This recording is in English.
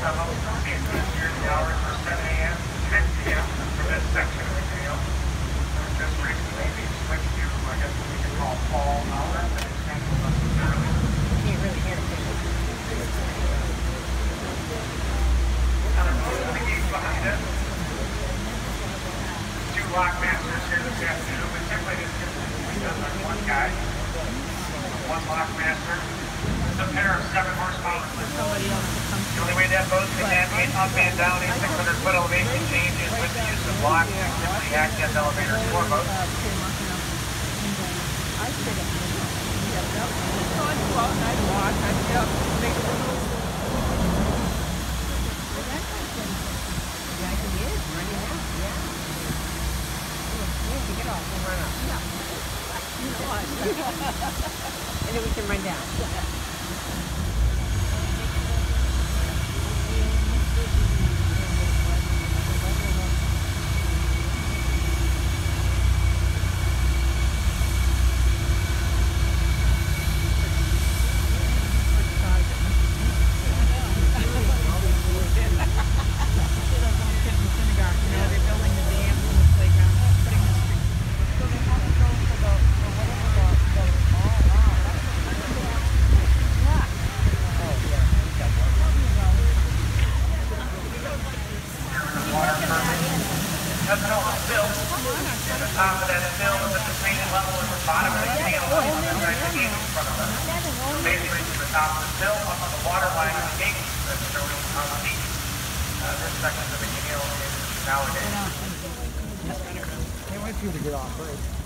The hours are 7 a.m. to 10 p.m. for this section of the trail. Just recently we switched to, I guess what we can call fall hours, and it's kind of less early. Can't really hear it. On the road to the gate behind us, two lock masters here this afternoon, but typically this typically done by one guy, one lock master. It's a pair of 7 horsepower. The only way that boat can navigate up and down a 600-foot elevation change is with the use of blocks, typically access elevators for boats. And then we can run down. Can't wait for you to get off, right?